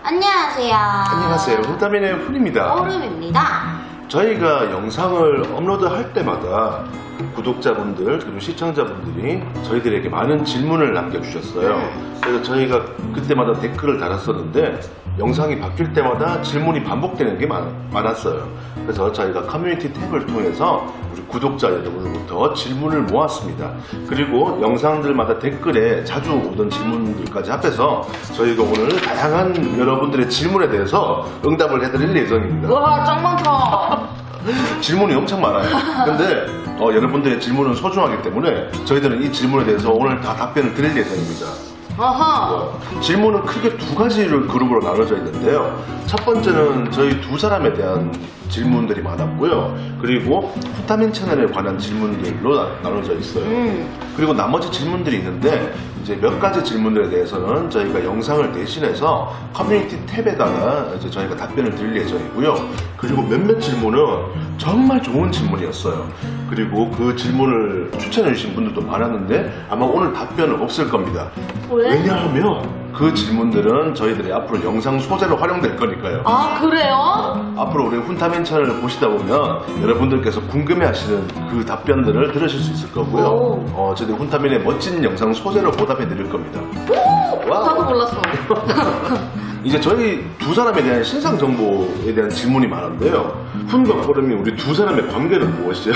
안녕하세요. 안녕하세요. 훈타민의 훈입니다. 오름입니다. 저희가 영상을 업로드할 때마다 구독자분들 그리고 시청자분들이 저희들에게 많은 질문을 남겨주셨어요. 그래서 저희가 그때마다 댓글을 달았었는데 영상이 바뀔 때마다 질문이 반복되는 게 많았어요. 그래서 저희가 커뮤니티 탭을 통해서 우리 구독자 여러분으로부터 질문을 모았습니다. 그리고 영상들마다 댓글에 자주 오던 질문들까지 합해서 저희가 오늘 다양한 여러분들의 질문에 대해서 응답을 해드릴 예정입니다. 우와, 짱 많다. 질문이 엄청 많아요. 근데 여러분들의 질문은 소중하기 때문에 저희들은 이 질문에 대해서 오늘 다 답변을 드릴 예정입니다. 아하. 질문은 크게 두 가지를 그룹으로 나눠져 있는데요. 첫 번째는 저희 두 사람에 대한 질문들이 많았고요. 그리고 훈타민 채널에 관한 질문들로 나눠져 있어요. 그리고 나머지 질문들이 있는데 이제 몇 가지 질문들에 대해서는 저희가 영상을 대신해서 커뮤니티 탭에다가 이제 저희가 답변을 드릴 예정이고요. 그리고 몇몇 질문은 정말 좋은 질문이었어요. 그리고 그 질문을 추천해 주신 분들도 많았는데 아마 오늘 답변은 없을 겁니다. 왜냐하면 그 질문들은 저희들이 앞으로 영상 소재로 활용될 거니까요. 아, 그래요? 앞으로 우리 훈타민 채널을 보시다 보면 여러분들께서 궁금해하시는 그 답변들을 들으실 수 있을 거고요. 저희들 훈타민의 멋진 영상 소재로 보답해 드릴 겁니다. 나도 몰랐어. 이제 저희 두 사람에 대한 신상 정보에 대한 질문이 많은데요. 훈과 꼬름이 우리 두 사람의 관계는 무엇이죠?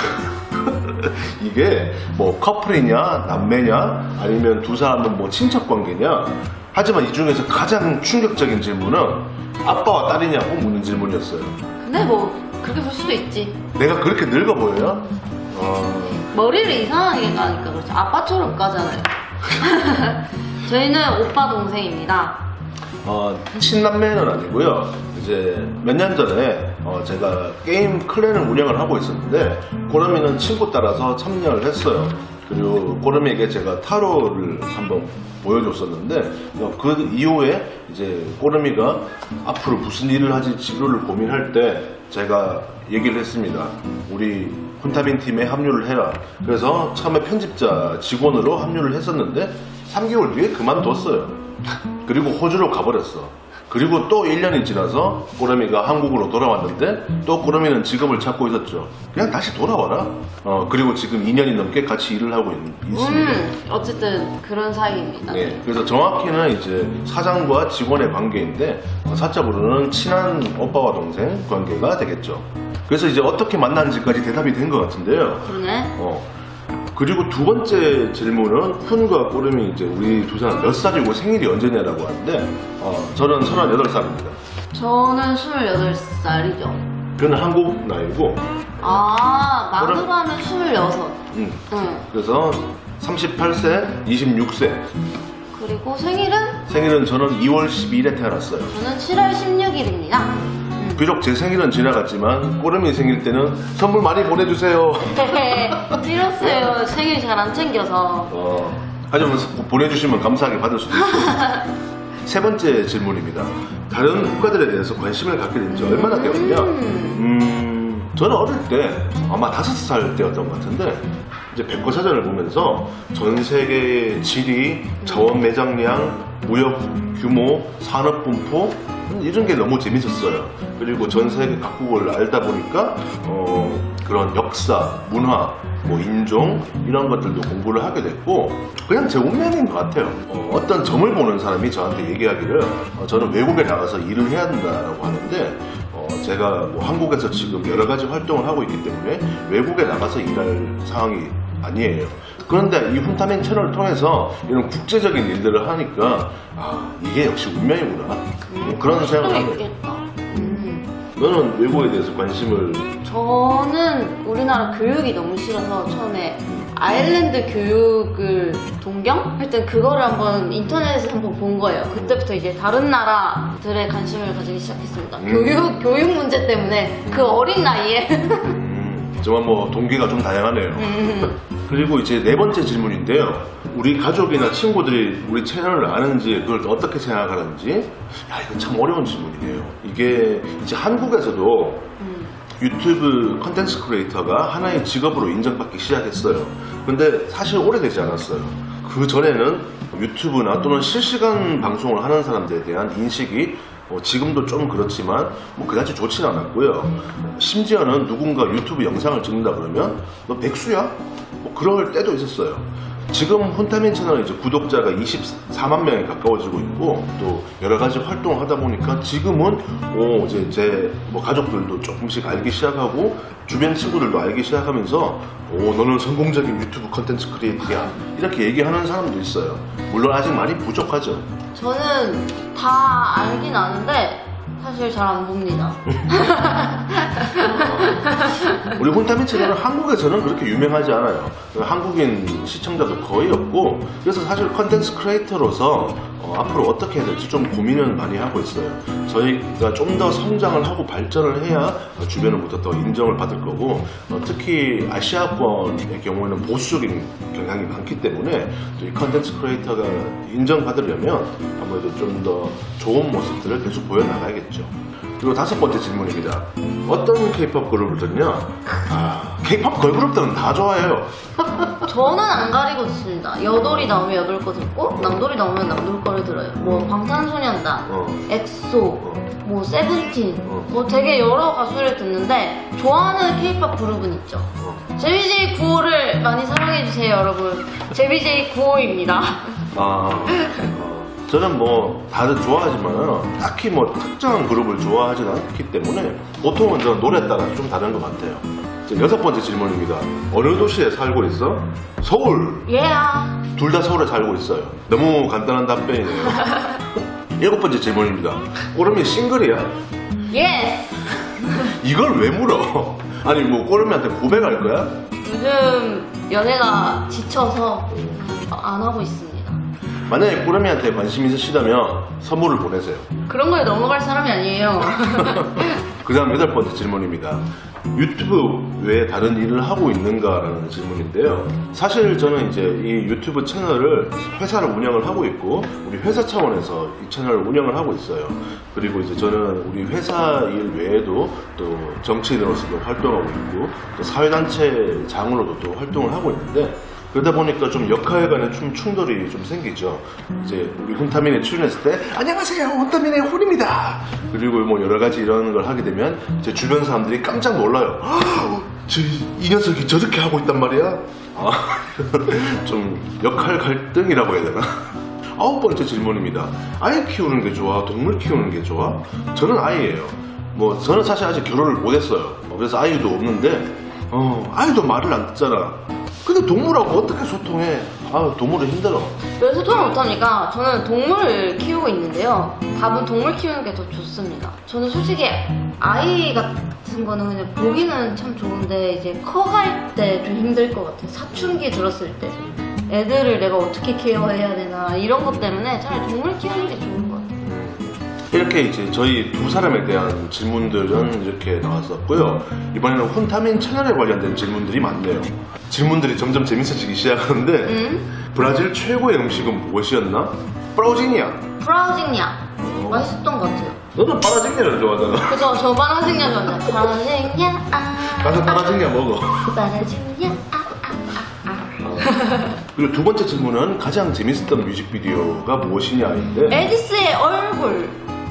이게 뭐 커플이냐 남매냐 아니면 두 사람은 뭐 친척 관계냐. 하지만 이 중에서 가장 충격적인 질문은 아빠와 딸이냐고 묻는 질문이었어요. 근데 뭐 그렇게 볼 수도 있지. 내가 그렇게 늙어 보여요? 머리를 이상하게 가니까 그렇죠. 아빠처럼 까잖아요. 저희는 오빠 동생입니다. 친남매는 아니고요. 이제 몇 년 전에 제가 게임 클랜을 운영을 하고 있었는데 꼬름이는 친구 따라서 참여를 했어요. 그리고 꼬름이에게 제가 타로를 한번 보여줬었는데 그 이후에 이제 꼬름이가 앞으로 무슨 일을 하지 진로를 고민할 때 제가 얘기를 했습니다. 우리 훈타민 팀에 합류를 해라. 그래서 처음에 편집자 직원으로 합류를 했었는데 3개월 뒤에 그만뒀어요. 그리고 호주로 가버렸어. 그리고 또 1년이 지나서 꼬름이가 한국으로 돌아왔는데 또 꼬름이는 직업을 찾고 있었죠. 그냥 다시 돌아와라. 그리고 지금 2년이 넘게 같이 일을 하고 있습니다. 어쨌든 그런 사이입니다. 네, 그래서 정확히는 이제 사장과 직원의 관계인데 사적으로는 친한 오빠와 동생 관계가 되겠죠. 그래서 이제 어떻게 만났는지까지 대답이 된 것 같은데요. 그러네. 그리고 두 번째 질문은 훈과 꼬름이 이제 우리 두 사람 몇 살이고 생일이 언제냐라고 하는데 저는 38살입니다. 저는 28살이죠. 그는 한국 나이고 만으로 하면 26. 그래서 38세, 26세. 그리고 생일은 저는 2월 12일에 태어났어요. 저는 7월 16일입니다. 비록 제 생일은 지나갔지만 꼬름이 생일 때는 선물 많이 보내주세요. 이랬어요. 생일 잘 안 챙겨서. 하지만 보내주시면 감사하게 받을 수도 있고. 세 번째 질문입니다. 다른 국가들에 대해서 관심을 갖게 된 지 얼마나 되었냐? 저는 어릴 때 아마 5살 때였던 것 같은데 이제 백과사전을 보면서 전 세계의 지리, 자원 매장량, 무역 규모, 산업 분포 이런 게 너무 재밌었어요. 그리고 전 세계 각국을 알다 보니까 그런 역사, 문화, 뭐 인종 이런 것들도 공부를 하게 됐고 그냥 제 운명인 것 같아요. 어떤 점을 보는 사람이 저한테 얘기하기를 저는 외국에 나가서 일을 해야 된다라고 하는데 제가 뭐 한국에서 지금 여러 가지 활동을 하고 있기 때문에 외국에 나가서 일할 상황이 아니에요. 그런데 이 훈타민 채널을 통해서 이런 국제적인 일들을 하니까 이게 역시 운명이구나. 그런 생각을 하네요. 너는 외국에 대해서 관심을? 저는 우리나라 교육이 너무 싫어서 처음에 아일랜드 교육을 동경? 하여튼 그거를 한번 인터넷에서 한번 본 거예요. 그때부터 이제 다른 나라들의 관심을 가지기 시작했습니다. 교육 문제 때문에 그 어린 나이에. 정말 뭐 동기가 좀 다양하네요. 그리고 이제 네 번째 질문인데요. 우리 가족이나 친구들이 우리 채널을 아는지 그걸 어떻게 생각하는지 이건 참 어려운 질문이네요. 이게 이제 한국에서도 유튜브 컨텐츠 크리에이터가 하나의 직업으로 인정받기 시작했어요. 근데 사실 오래되지 않았어요. 그 전에는 유튜브나 또는 실시간 방송을 하는 사람들에 대한 인식이 지금도 좀 그렇지만 뭐 그다지 좋진 않았고요. 심지어는 누군가 유튜브 영상을 찍는다 그러면 너 백수야? 뭐 그럴 때도 있었어요. 지금 혼타민 채널은 이제 구독자가 24만 명에 가까워지고 있고 또 여러 가지 활동을 하다 보니까 지금은 이제 제 뭐 가족들도 조금씩 알기 시작하고 주변 친구들도 알기 시작하면서 너는 성공적인 유튜브 컨텐츠 크리에이터야 이렇게 얘기하는 사람도 있어요. 물론 아직 많이 부족하죠. 저는 다 알긴 아는데 사실 잘 안 봅니다. 우리 혼타민 채널은 한국에서는 그렇게 유명하지 않아요. 한국인 시청자도 거의 없고 그래서 사실 컨텐츠 크리에이터로서 앞으로 어떻게 해야 될지 좀 고민을 많이 하고 있어요. 저희가 좀 더 성장을 하고 발전을 해야 주변으로부터 더 인정을 받을 거고 특히 아시아권의 경우에는 보수적인 경향이 많기 때문에 또 이 컨텐츠 크리에이터가 인정받으려면 아무래도 좀 더 좋은 모습들을 계속 보여나가야겠죠. 그리고 5번째 질문입니다. 어떤 K-POP 그룹을 듣냐? K-POP 걸그룹들은 다 좋아해요. 저는 안 가리고 듣습니다. 여돌이 나오면 여돌 거 듣고 남돌이 나오면 남돌 거를 들어요. 뭐 방탄소년단, 엑소, 뭐 세븐틴, 뭐 되게 여러 가수를 듣는데 좋아하는 K-POP 그룹은 있죠. JBJ95를 많이 사랑해주세요, 여러분. JBJ95입니다. 저는 뭐 다들 좋아하지만 딱히 뭐 특정한 그룹을 좋아하진 않기 때문에 보통은 저는 노래에 따라 좀 다른 것 같아요. 6번째 질문입니다. 어느 도시에 살고 있어? 서울! 둘 다 서울에 살고 있어요. 너무 간단한 답변이네요. 7번째 질문입니다. 꼬름이 싱글이야? 예스! 이걸 왜 물어? 아니 뭐 꼬름이한테 고백할 거야? 요즘 연애가 지쳐서 안 하고 있습니다. 만약에 꾸러미한테 관심 있으시다면 선물을 보내세요. 그런 거에 넘어갈 사람이 아니에요. 그 다음 8번째 질문입니다. 유튜브 외에 다른 일을 하고 있는가라는 질문인데요. 사실 저는 이제 이 유튜브 채널을 회사를 운영을 하고 있고 우리 회사 차원에서 이 채널을 운영을 하고 있어요. 그리고 이제 저는 우리 회사 일 외에도 또 정치인으로서도 활동하고 있고 또 사회단체장으로도 또 활동을 하고 있는데 그러다 보니까 좀 역할 간의 좀 충돌이 좀 생기죠. 이제 우리 혼타민에 출연했을 때 안녕하세요 혼타민의 혼입니다. 그리고 뭐 여러 가지 이런 걸 하게 되면 제 주변 사람들이 깜짝 놀라요. 이 녀석이 저렇게 하고 있단 말이야. 좀 역할 갈등이라고 해야 되나? 9번째 질문입니다. 아이 키우는 게 좋아? 동물 키우는 게 좋아? 저는 아이예요. 뭐 저는 사실 아직 결혼을 못했어요. 그래서 아이도 없는데 아이도 말을 안 듣잖아. 근데 동물하고 어떻게 소통해? 동물은 힘들어. 왜 소통을 못합니까? 저는 동물을 키우고 있는데요. 답은 동물 키우는 게 더 좋습니다. 저는 솔직히 아이 같은 거는 그냥 보기는 참 좋은데 이제 커갈 때 좀 힘들 것 같아요. 사춘기 들었을 때 애들을 내가 어떻게 케어해야 되나 이런 것 때문에 차라리 동물 키우는 게 좋은 것 같아요. 이렇게 이제 저희 두 사람에 대한 질문들은 이렇게 나왔었고요. 이번에는 혼타민 채널에 관련된 질문들이 많네요. 질문들이 점점 재밌어지기 시작하는데 브라질 최고의 음식은 무엇이었나? 프라우지니아. 맛있었던 것 같아요. 너는 파라징냐를 좋아하잖아. 그죠? 저 파라징냐 좋아해요. 파라징냐 가서 파라징냐 먹어. 파라징냐 그리고 두 번째 질문은 가장 재밌었던 뮤직비디오가 무엇이냐인데 에디스의 얼굴.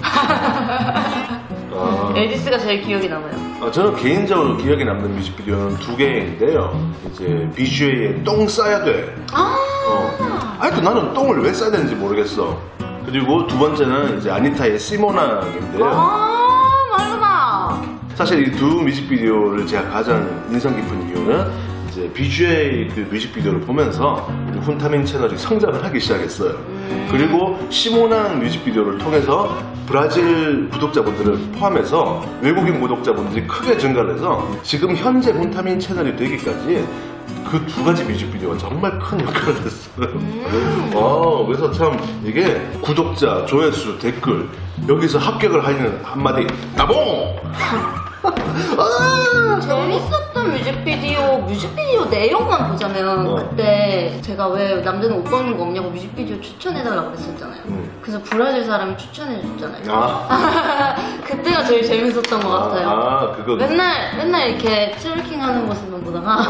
에디스가 제일 기억에 남아요. 저는 개인적으로 기억에 남는 뮤직비디오는 2개인데요. 이제 비주얼의 똥 싸야 돼. 아직도 나는 똥을 왜 싸야 되는지 모르겠어. 그리고 두 번째는 이제 아니타의 시모나인데요. 말로나. 사실 이 두 뮤직비디오를 제가 가장 인상 깊은 이유는 이제 비주얼 그 뮤직비디오를 보면서 우리 혼타민 채널이 성장을 하기 시작했어요. 그리고 시모난 뮤직비디오를 통해서 브라질 구독자분들을 포함해서 외국인 구독자분들이 크게 증가를 해서 지금 현재 혼타민 채널이 되기까지 그 두 가지 뮤직비디오가 정말 큰 역할을 했어요. 그래서 참 이게 구독자, 조회수, 댓글 여기서 합격을 하는 한마디 나봉! 재밌었던 뮤직비디오 내용만 보자면 그때 제가 왜 남자는 옷 벗는 거 없냐고 뮤직비디오 추천해달라고 그랬었잖아요. 그래서 브라질 사람이 추천해줬잖아요. 그때가 그때가 제일 재밌었던 것 같아요. 아, 그거. 맨날 이렇게 트래킹 하는 모습만 보다가.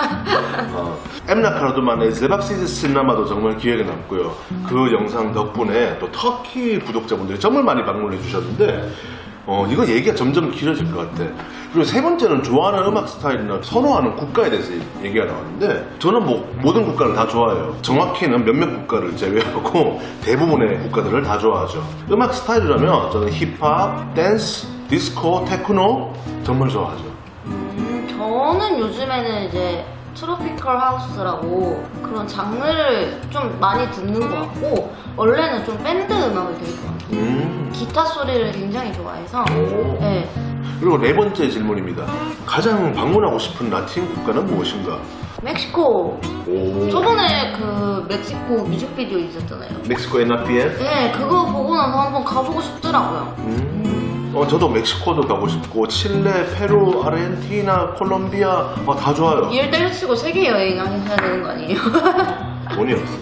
엠나 카르도만의 제박시즈 시네마도 정말 기억에 남고요. 그 영상 덕분에 또 터키 구독자분들이 정말 많이 방문해 주셨는데, 이거 얘기가 점점 길어질 것 같아. 그리고 세 번째는 좋아하는 음악 스타일이나 선호하는 국가에 대해서 얘기가 나왔는데, 저는 뭐 모든 국가를 다 좋아해요. 정확히는 몇몇 국가를 제외하고 대부분의 국가들을 다 좋아하죠. 음악 스타일이라면 저는 힙합, 댄스, 디스코, 테크노 정말 좋아하죠. 저는 요즘에는 이제 트로피컬 하우스라고 그런 장르를 좀 많이 듣는 것 같고, 원래는 좀 밴드 음악을 되게 좋아해요. 기타 소리를 굉장히 좋아해서. 오. 네. 그리고 네 번째 질문입니다. 가장 방문하고 싶은 라틴 국가는 무엇인가? 멕시코. 오. 저번에 그 멕시코 뮤직비디오 있었잖아요. 멕시코 에나피에? 네, 그거 보고 나서 한번 가보고 싶더라고요. 저도 멕시코도 가고 싶고, 칠레, 페루, 아르헨티나, 콜롬비아 다 좋아요. 일 때려치고 세계 여행 해야 되는 거 아니에요? 돈이 없어.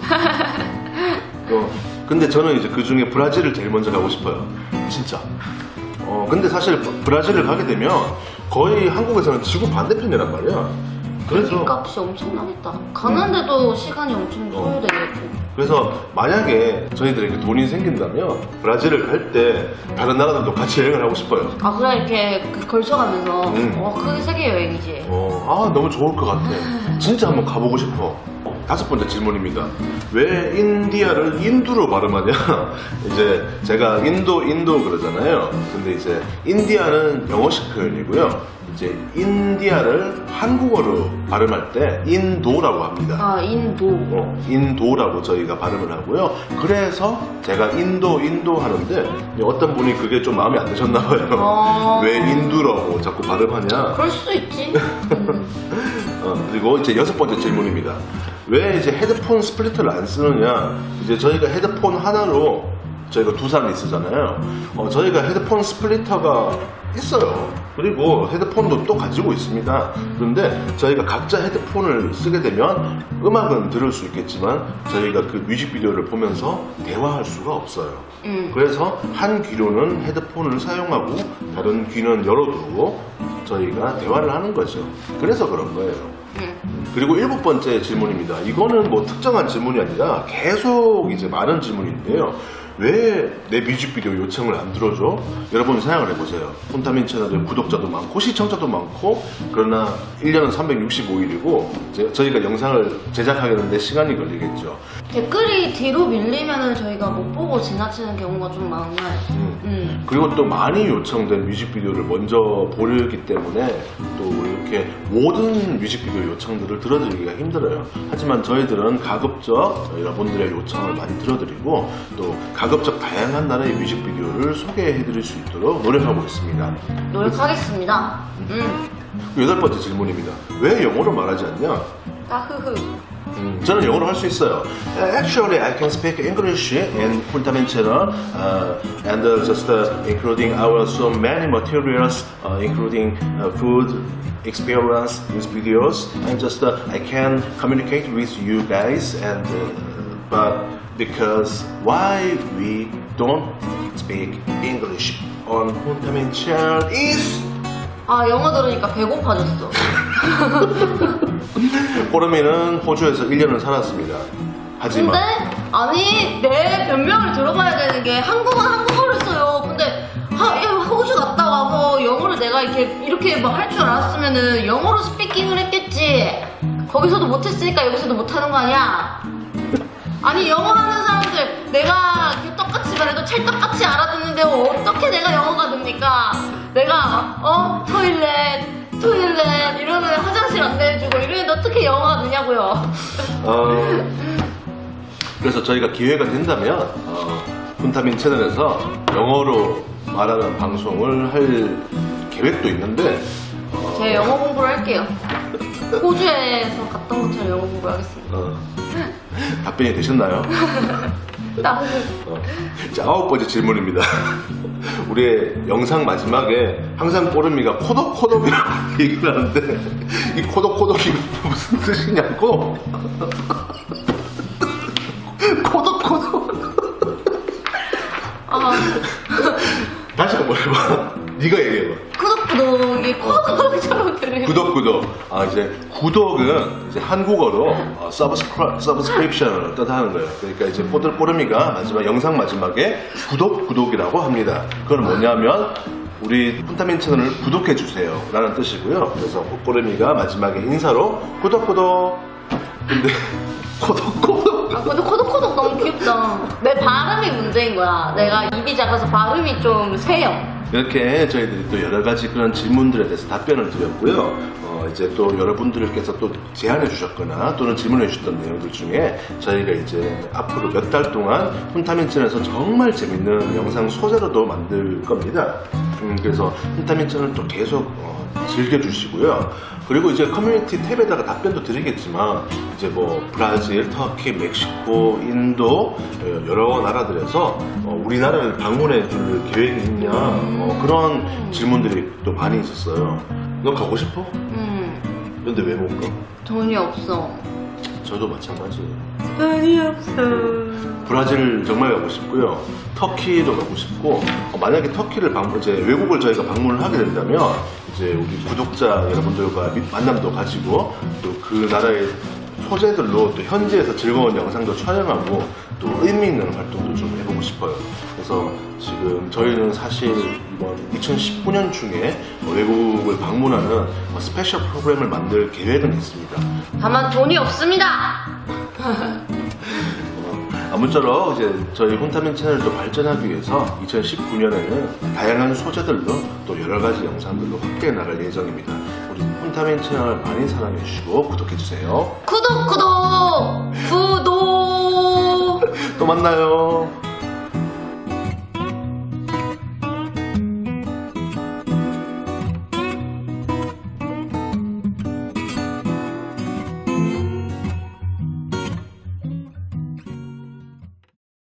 근데 저는 이제 그 중에 브라질을 제일 먼저 가고 싶어요. 진짜. 근데 사실 브라질을 가게 되면 거의 한국에서는 지구 반대편이란 말이야. 그래서 값이 엄청나겠다. 가는데도 시간이 엄청 소요되겠고. 그래서 만약에 저희들에게 돈이 생긴다면 브라질을 갈 때 다른 나라들도 같이 여행을 하고 싶어요. 아, 그래, 이렇게 걸쳐가면서. 그게 세계 여행이지. 너무 좋을 것 같아. 진짜 한번 가보고 싶어. 다섯 번째 질문입니다. 왜 인디아를 인두로 발음하냐? 이제 제가 인도 그러잖아요. 근데 이제 인디아는 영어식 표현이고요. 이제 인디아를 한국어로 발음할 때 인도라고 합니다. 아, 인도. 인도라고 저희가 발음을 하고요. 그래서 제가 인도 하는데 어떤 분이 그게 좀 마음에 안 드셨나 봐요. 왜 인도라고 자꾸 발음하냐? 그럴 수도 있지. 그리고 이제 여섯 번째 질문입니다. 왜 이제 헤드폰 스플리터를 안 쓰느냐? 이제 저희가 헤드폰 하나로 저희가 두 사람이 쓰잖아요. 저희가 헤드폰 스플리터가 있어요. 그리고 헤드폰도 또 가지고 있습니다. 그런데 저희가 각자 헤드폰을 쓰게 되면 음악은 들을 수 있겠지만 저희가 그 뮤직비디오를 보면서 대화할 수가 없어요. 그래서 한 귀로는 헤드폰을 사용하고 다른 귀는 열어두고 저희가 대화를 하는 거죠. 그래서 그런 거예요. 그리고 일곱 번째 질문입니다. 이거는 뭐 특정한 질문이 아니라 계속 이제 많은 질문인데요. 왜 내 뮤직비디오 요청을 안 들어줘? 여러분 생각을 해보세요. 폰타민 채널에 구독자도 많고 시청자도 많고, 그러나 1년은 365일이고 저희가 영상을 제작하게 되는데 시간이 걸리겠죠. 댓글이 뒤로 밀리면은 저희가 못 보고 지나치는 경우가 좀 많아요. 그리고 또 많이 요청된 뮤직비디오를 먼저 보려기 때문에 또 이렇게 모든 뮤직비디오 요청들을 들어드리기가 힘들어요. 하지만 저희들은 가급적 여러분들의 요청을 많이 들어드리고 또 가급적 다양한 나라의 뮤직비디오를 소개해드릴 수 있도록 노력하고 있습니다. 노력하겠습니다. 여덟 번째 질문입니다. 왜 영어로 말하지 않냐? 따흐흐. 저는 영어로 할 수 있어요. Actually, I can speak English in Puntamen channel, and just including our so many materials, including food experience with videos, and just I can communicate with you guys, and but because why we don't speak English on Puntamen channel is 영어 들으니까 배고파졌어. 호르미는 호주에서 1년을 살았습니다. 하지만 근데 아니 내 변명을 들어봐야 되는 게 한국은 한국어를 써요. 근데 호주 갔다 와서 영어를 내가 이렇게 막 할 줄 알았으면은 영어로 스피킹을 했겠지. 거기서도 못했으니까 여기서도 못하는 거 아니야? 아니 영어 하는 사람들 내가 떡같이 말해도 찰떡같이 알아듣는데 어떻게 내가 영어가 됩니까? 내가 토일렛 이러면 화장실 안내해주고 이러는데 어떻게 영어가 되냐고요. 그래서 저희가 기회가 된다면 푼타민 채널에서 영어로 말하는 방송을 할 계획도 있는데 제가 영어 공부를 할게요. 호주에서 갔던 것처럼 영어 공부를 하겠습니다. 답변이 되셨나요? 자, 아홉 번째 질문입니다. 우리의 영상 마지막에 항상 꼬름이가 코덕코덕이라고 얘기를 하는데 이 코덕코덕이 무슨 뜻이냐고? 코덕코덕. 다시 한번 해봐. 네가 얘기해봐. 구독구독이 코코처럼 들리는. 구독. 이제 구독은 이제 한국어로 서브스크립션을 뜻하는 거예요. 그러니까 이제 뽀르미가 마지막 영상 마지막에 구독이라고 합니다. 그건 뭐냐면 우리 훈타민 채널을 구독해 주세요 라는 뜻이고요. 그래서 뽀르미가 마지막에 인사로 구독. 근데 근데 코독코독 너무 귀엽다. 내 발음이 문제인 거야. 내가 입이 작아서 발음이 좀 세요. 이렇게 저희들이 또 여러 가지 그런 질문들에 대해서 답변을 드렸고요. 이제 또 여러분들께서 또 제안해 주셨거나 또는 질문해 주셨던 내용들 중에 저희가 이제 앞으로 몇 달 동안 훈타민 채널에서 정말 재밌는 영상 소재로도 만들 겁니다. 그래서 훈타민 채널 또 계속 즐겨주시고요. 그리고 이제 커뮤니티 탭에다가 답변도 드리겠지만 이제 뭐 브라질, 터키, 멕시코, 인도 여러 나라들에서 우리나라를 방문해 줄 계획이 있냐 그런 질문들이 또 많이 있었어요. 너 가고 싶어? 근데 왜 못 가? 돈이 없어. 저도 마찬가지예요. 돈이 없어. 브라질 정말 가고 싶고요. 터키도 가고 싶고 만약에 터키를 이제 외국을 저희가 방문을 하게 된다면 이제 우리 구독자 여러분들과 만남도 가지고 또 그 나라의 소재들로 또 현지에서 즐거운 영상도 촬영하고 또 의미 있는 활동도 좀 해보고 싶어요. 그래서 지금 저희는 사실 이번 2019년 중에 외국을 방문하는 스페셜 프로그램을 만들 계획은 있습니다. 다만 돈이 없습니다. 아무쪼록 이제 저희 훈타민 채널도 발전하기 위해서 2019년에는 다양한 소재들로 또 여러 가지 영상들로 확대해 나갈 예정입니다. 우리 훈타민 채널 많이 사랑해 주시고 구독해 주세요. 구독. 또 만나요.